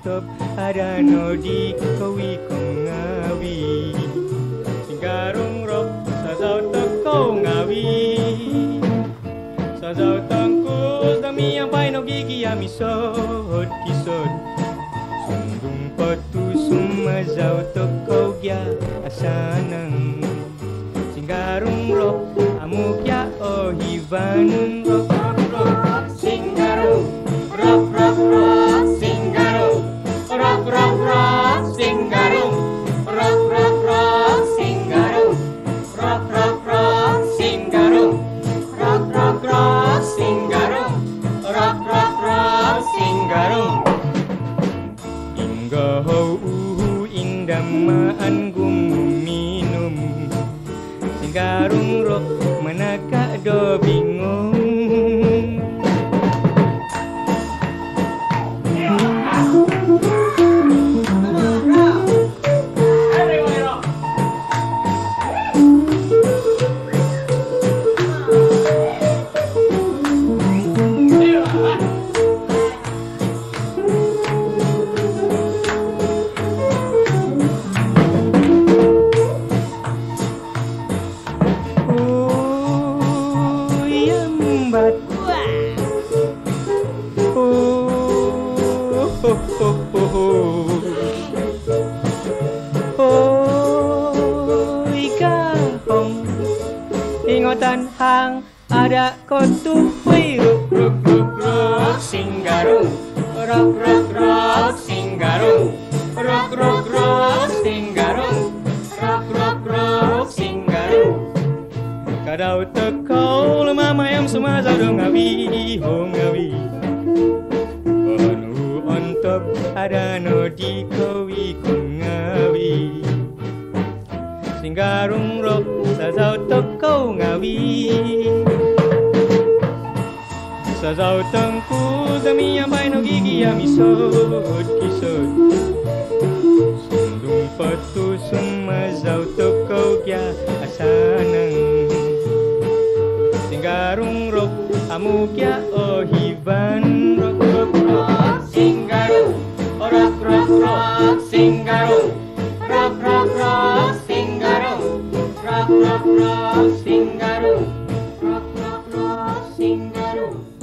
ontop adano di kawi kong ngawi Singgarong rok sasaw toko ngawi Sasaw tangkus dami yang pai no gigi amisod kisod Sundung patu sumazau toko gya asanang Singgarong rok amukya ohivan rok Singgarong rok rok rok Singgarong rok rok rok Singgarong rok rok rok Singgarong rok rok rok Singgarong rok rok rok Singgarong rok rok rok Singgarong Hingga hau indamaan minum Singgarong rok manaka do bingung Ingotan hang ada kotu hui ruk ruk ruk ruk Singgarong rok rok rok Singgarong rok rok rok Singgarong rok rok rok Singgarong Kadau tekau lemama yang semasa dong ngawi ho ngawi Anu ontop ada no di kawi kong ngawi Singgarong rok sasaw toko ngawi Sasaw tangku dami yang pai no gigi amisod kisod Sundung patu sumazau toko gya asanang Singgarong rok amukya ohivan rok rok rok Singgarong rok rok rok Singgarong rok rok rok Singgarong rok rok rok Singgarong rok rok rok Singgarong